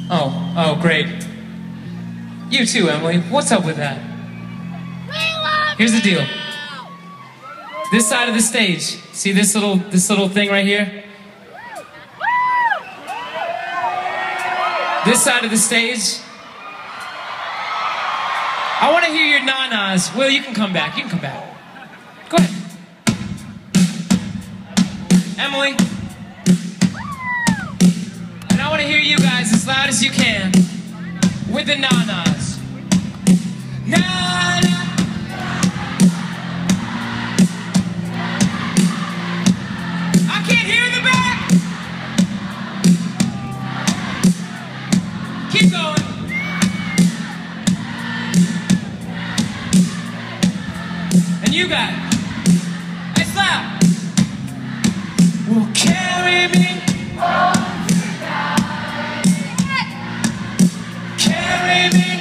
Oh, great. You too, Emily. What's up with that? Here's the deal. This side of the stage, see this little thing right here? This side of the stage. I want to hear your na-nas. Will, you can come back. You can come back. Go ahead. Emily. And I want to hear you guys as loud as you can with the na-nas. Na-na. I can't hear the back. Keep going. And you got it. It's loud. Will carry me. Carry me.